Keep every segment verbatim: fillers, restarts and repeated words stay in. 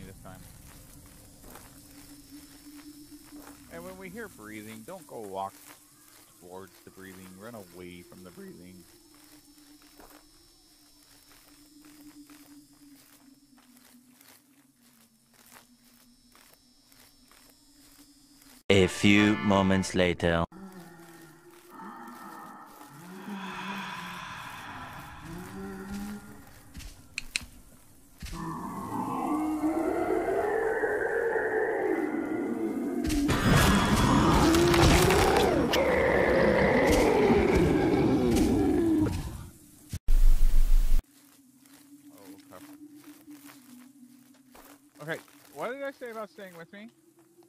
this time. And when we hear breathing, don't go walk towards the breathing. Run away from the breathing. A few moments later. Okay, what did I say about staying with me?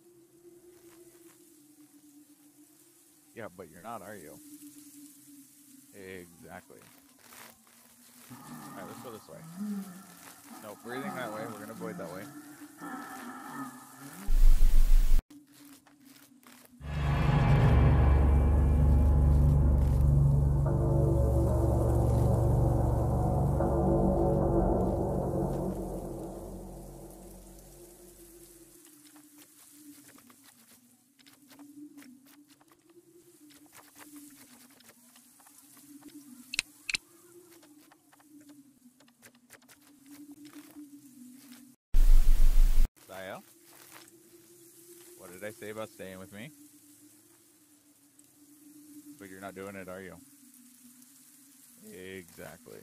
Yeah, but you're not, are you? Exactly. Alright, let's go this way. No, breathing that way. We're gonna avoid that way. Saya? What did I say about staying with me? But you're not doing it, are you? Exactly.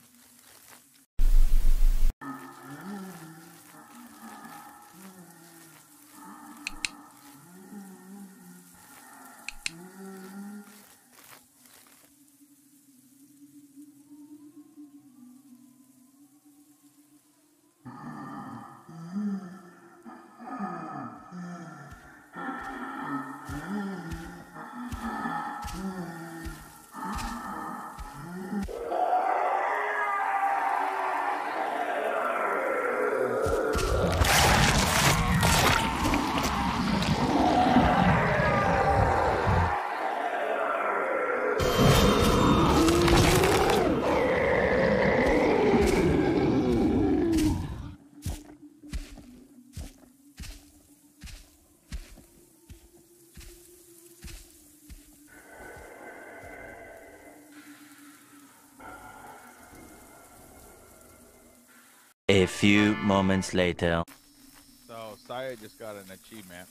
A few moments later. So, Saya just got an achievement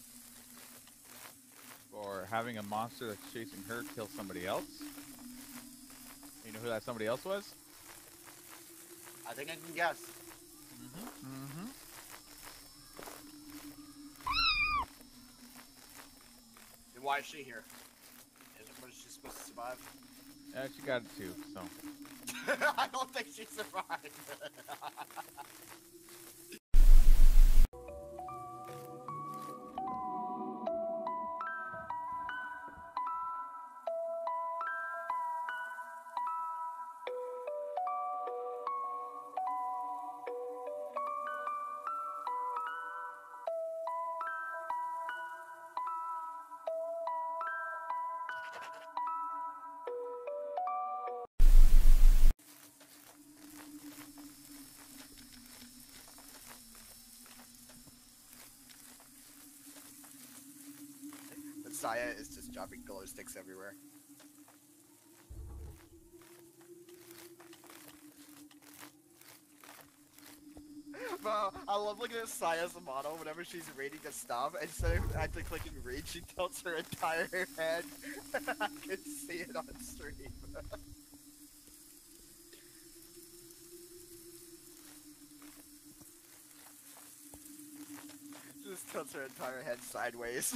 for having a monster that's chasing her kill somebody else. You know who that somebody else was? I think I can guess. Mm-hmm. Mm-hmm. Then why is she here? Is it, was she supposed to survive? Yeah, she got it too, so. I don't think she survived. Saya is just dropping glow sticks everywhere. Bro, I love looking at Saya's model whenever she's reading the stuff. Instead of actually clicking read, she tilts her entire head. I can see it on stream. She just tilts her entire head sideways.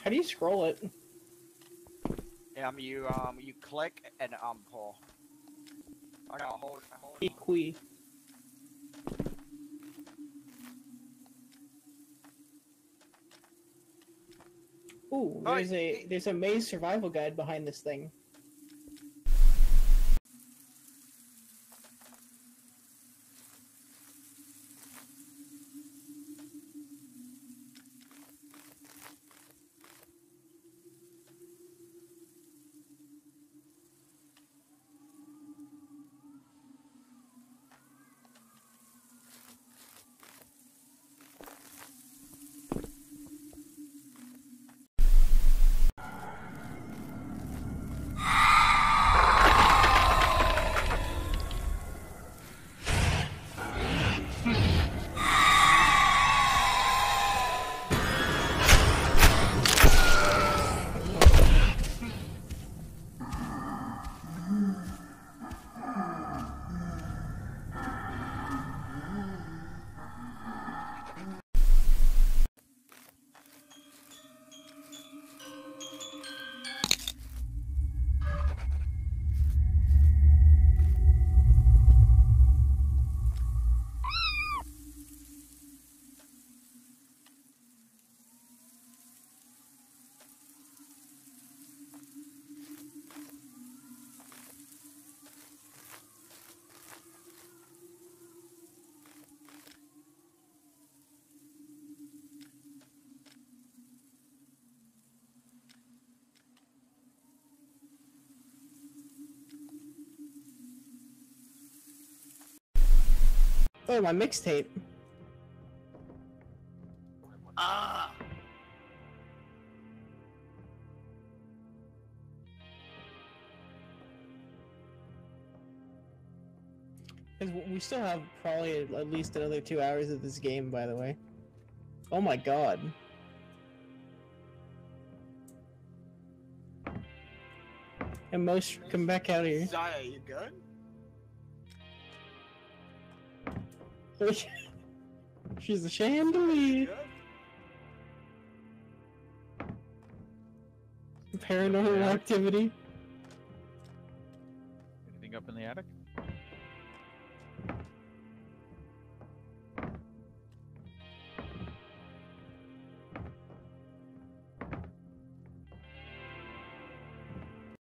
How do you scroll it? Um, you um, you click and um pull. I gotta hold. hold Equi. Ooh, Oh, there's a y- there's a maze survival guide behind this thing. Oh, my mixtape. Ah. 'Cause we still have probably at least another two hours of this game, by the way. Oh my god. And most come back out here. Zaya, you good? She's a chandelier. Good? Paranormal Yeah. activity. Anything up in the attic?